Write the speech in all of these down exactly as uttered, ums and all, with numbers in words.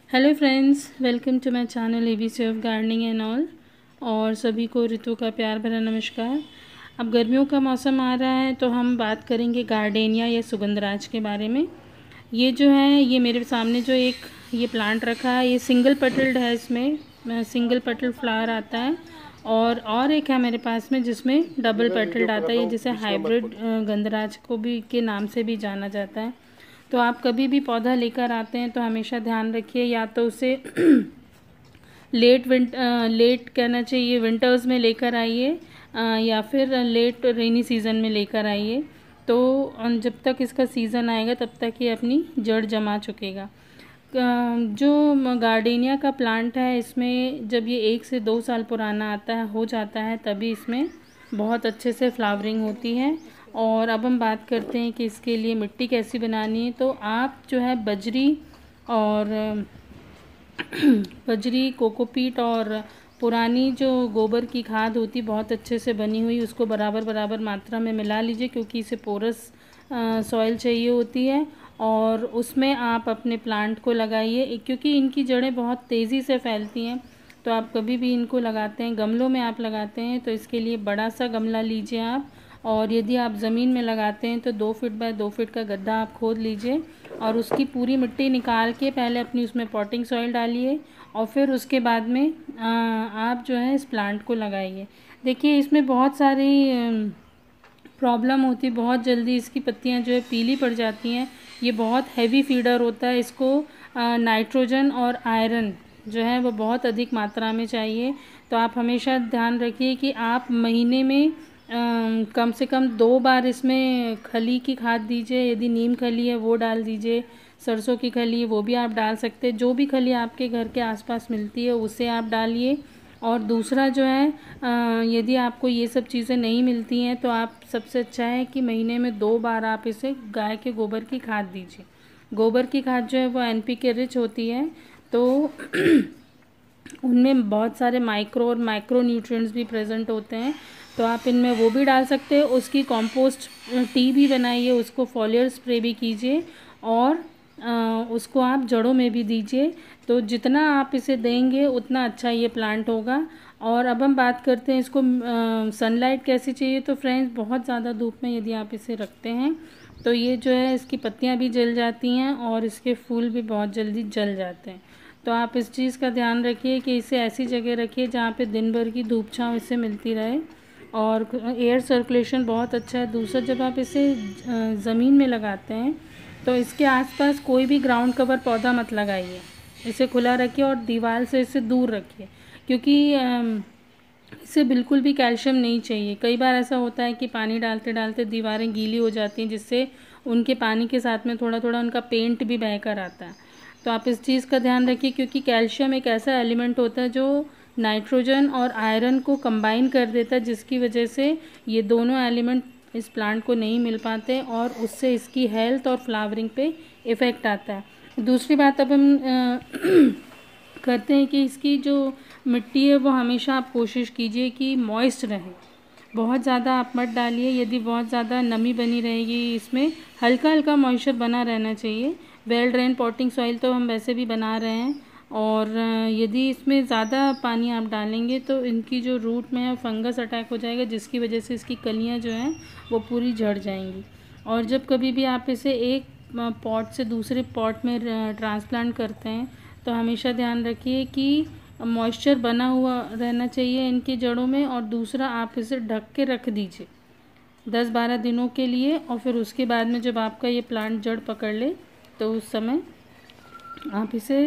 Hello friends, welcome to my channel ABC of gardening and all. और सभी को ऋतु का प्यार भरा नमस्कार। अब गर्मियों का मौसम आ रहा है तो हम बात करेंगे गार्डेनिया या सुगंधराज के बारे में। ये जो है, ये मेरे सामने जो एक ये प्लांट रखा है, ये सिंगल पेटल्ड है। इसमें सिंगल पेटल फ्लावर आता है और और एक है मेरे पास में जिसमें डबल पेटल्ड आता है, जिसे हाइब्रिड गंधराज को भी के नाम से भी जाना जाता है। तो आप कभी भी पौधा लेकर आते हैं तो हमेशा ध्यान रखिए, या तो उसे लेट विंट लेट कहना चाहिए विंटर्स में लेकर आइए या फिर लेट रेनी सीज़न में लेकर आइए। तो जब तक इसका सीज़न आएगा तब तक ये अपनी जड़ जमा चुकेगा। जो गार्डेनिया का प्लांट है, इसमें जब ये एक से दो साल पुराना आता है हो जाता है तभी इसमें बहुत अच्छे से फ्लावरिंग होती है। और अब हम बात करते हैं कि इसके लिए मिट्टी कैसी बनानी है। तो आप जो है बजरी और बजरी कोकोपीट और पुरानी जो गोबर की खाद होती बहुत अच्छे से बनी हुई, उसको बराबर बराबर मात्रा में मिला लीजिए, क्योंकि इसे पोरस सॉइल चाहिए होती है। और उसमें आप अपने प्लांट को लगाइए, क्योंकि इनकी जड़ें बहुत तेज़ी से फैलती हैं। तो आप कभी भी इनको लगाते हैं, गमलों में आप लगाते हैं तो इसके लिए बड़ा सा गमला लीजिए आप। और यदि आप ज़मीन में लगाते हैं तो दो फीट बाय दो फीट का गड्ढा आप खोद लीजिए और उसकी पूरी मिट्टी निकाल के पहले अपनी उसमें पॉटिंग सॉइल डालिए और फिर उसके बाद में आ, आप जो है इस प्लांट को लगाइए। देखिए, इसमें बहुत सारी प्रॉब्लम होती है, बहुत जल्दी इसकी पत्तियां जो है पीली पड़ जाती हैं। ये बहुत हैवी फीडर होता है, इसको नाइट्रोजन और आयरन जो है वो बहुत अधिक मात्रा में चाहिए। तो आप हमेशा ध्यान रखिए कि आप महीने में आ, कम से कम दो बार इसमें खली की खाद दीजिए। यदि नीम खली है वो डाल दीजिए, सरसों की खली है वो भी आप डाल सकते हैं। जो भी खली आपके घर के आसपास मिलती है उसे आप डालिए। और दूसरा जो है, आ, यदि आपको ये सब चीज़ें नहीं मिलती हैं तो आप सबसे अच्छा है कि महीने में दो बार आप इसे गाय के गोबर की खाद दीजिए। गोबर की खाद जो है वो एन पी के रिच होती है, तो उनमें बहुत सारे माइक्रो और माइक्रो न्यूट्रिएंट्स भी प्रेजेंट होते हैं, तो आप इनमें वो भी डाल सकते हैं। उसकी कंपोस्ट टी भी बनाइए, उसको फॉलियर स्प्रे भी कीजिए और आ, उसको आप जड़ों में भी दीजिए। तो जितना आप इसे देंगे उतना अच्छा ये प्लांट होगा। और अब हम बात करते हैं इसको सनलाइट कैसी चाहिए। तो फ्रेंड्स, बहुत ज़्यादा धूप में यदि आप इसे रखते हैं तो ये जो है इसकी पत्तियां भी जल जाती हैं और इसके फूल भी बहुत जल्दी जल जाते हैं। तो आप इस चीज़ का ध्यान रखिए कि इसे ऐसी जगह रखिए जहाँ पे दिन भर की धूप छाँव इससे मिलती रहे और एयर सर्कुलेशन बहुत अच्छा है। दूसरा, जब आप इसे ज़मीन में लगाते हैं तो इसके आसपास कोई भी ग्राउंड कवर पौधा मत लगाइए, इसे खुला रखिए और दीवार से इसे दूर रखिए, क्योंकि इसे बिल्कुल भी कैल्शियम नहीं चाहिए। कई बार ऐसा होता है कि पानी डालते डालते दीवारें गीली हो जाती हैं, जिससे उनके पानी के साथ में थोड़ा थोड़ा उनका पेंट भी बहकर आता है। तो आप इस चीज़ का ध्यान रखिए, क्योंकि कैल्शियम एक ऐसा एलिमेंट होता है जो नाइट्रोजन और आयरन को कंबाइन कर देता है, जिसकी वजह से ये दोनों एलिमेंट इस प्लांट को नहीं मिल पाते और उससे इसकी हेल्थ और फ्लावरिंग पे इफ़ेक्ट आता है। दूसरी बात अब हम करते हैं कि इसकी जो मिट्टी है वो हमेशा आप कोशिश कीजिए कि मॉइस्ट रहे। बहुत ज़्यादा आप मत डालिए, यदि बहुत ज़्यादा नमी बनी रहेगी इसमें हल्का हल्का मॉइस्चर बना रहना चाहिए। वेल ड्रेन पॉटिंग सॉइल तो हम वैसे भी बना रहे हैं, और यदि इसमें ज़्यादा पानी आप डालेंगे तो इनकी जो रूट में है फंगस अटैक हो जाएगा, जिसकी वजह से इसकी कलियां जो हैं वो पूरी झड़ जाएंगी। और जब कभी भी आप इसे एक पॉट से दूसरे पॉट में ट्रांसप्लांट करते हैं तो हमेशा ध्यान रखिए कि मॉइस्चर बना हुआ रहना चाहिए इनकी जड़ों में। और दूसरा, आप इसे ढक के रख दीजिए दस बारह दिनों के लिए, और फिर उसके बाद में जब आपका ये प्लांट जड़ पकड़ ले तो उस समय आप इसे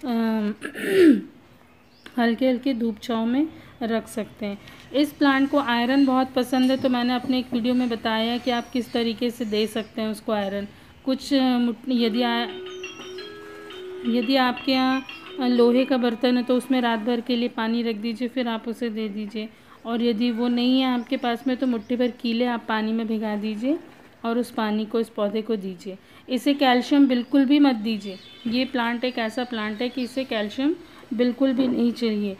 हल्के हल्के धूप छाँव में रख सकते हैं। इस प्लांट को आयरन बहुत पसंद है, तो मैंने अपने एक वीडियो में बताया कि आप किस तरीके से दे सकते हैं उसको आयरन। कुछ यदि आ, यदि आपके यहाँ लोहे का बर्तन है तो उसमें रात भर के लिए पानी रख दीजिए, फिर आप उसे दे दीजिए। और यदि वो नहीं है आपके पास में तो मुट्ठी भर कीले आप पानी में भिगा दीजिए और उस पानी को इस पौधे को दीजिए। इसे कैल्शियम बिल्कुल भी मत दीजिए। ये प्लांट एक ऐसा प्लांट है कि इसे कैल्शियम बिल्कुल भी नहीं चाहिए।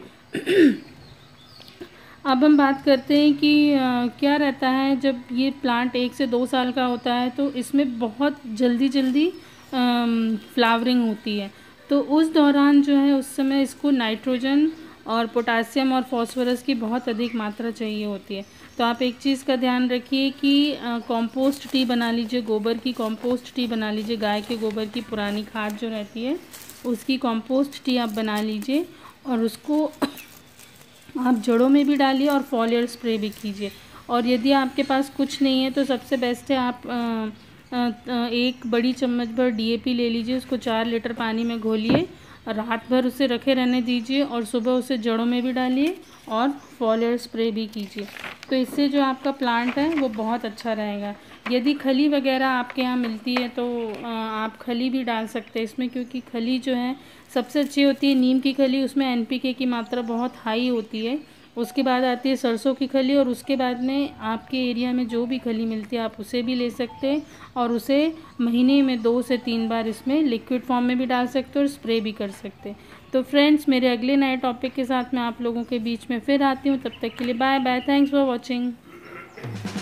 अब हम बात करते हैं कि आ, क्या रहता है जब ये प्लांट एक से दो साल का होता है तो इसमें बहुत जल्दी जल्दी फ्लावरिंग होती है। तो उस दौरान जो है उस समय इसको नाइट्रोजन और पोटासियम और फॉस्फोरस की बहुत अधिक मात्रा चाहिए होती है। तो आप एक चीज़ का ध्यान रखिए कि कंपोस्ट टी बना लीजिए, गोबर की कंपोस्ट टी बना लीजिए, गाय के गोबर की पुरानी खाद जो रहती है उसकी कंपोस्ट टी आप बना लीजिए और उसको आप जड़ों में भी डालिए और फॉलियर स्प्रे भी कीजिए। और यदि आपके पास कुछ नहीं है तो सबसे बेस्ट है आप आ, आ, एक बड़ी चम्मच भर डी ए पी ले लीजिए, उसको चार लीटर पानी में घोलिए, रात भर उसे रखे रहने दीजिए और सुबह उसे जड़ों में भी डालिए और फॉलियर स्प्रे भी कीजिए। तो इससे जो आपका प्लांट है वो बहुत अच्छा रहेगा। यदि खली वगैरह आपके यहाँ मिलती है तो आप खली भी डाल सकते हैं इसमें, क्योंकि खली जो है सबसे अच्छी होती है नीम की खली, उसमें एन पी के की मात्रा बहुत हाई होती है। उसके बाद आती है सरसों की खली और उसके बाद में आपके एरिया में जो भी खली मिलती है आप उसे भी ले सकते हैं और उसे महीने में दो से तीन बार इसमें लिक्विड फॉर्म में भी डाल सकते हैं और स्प्रे भी कर सकते हैं। तो फ्रेंड्स, मेरे अगले नए टॉपिक के साथ मैं आप लोगों के बीच में फिर आती हूँ। तब तक के लिए bye bye, thanks for watching.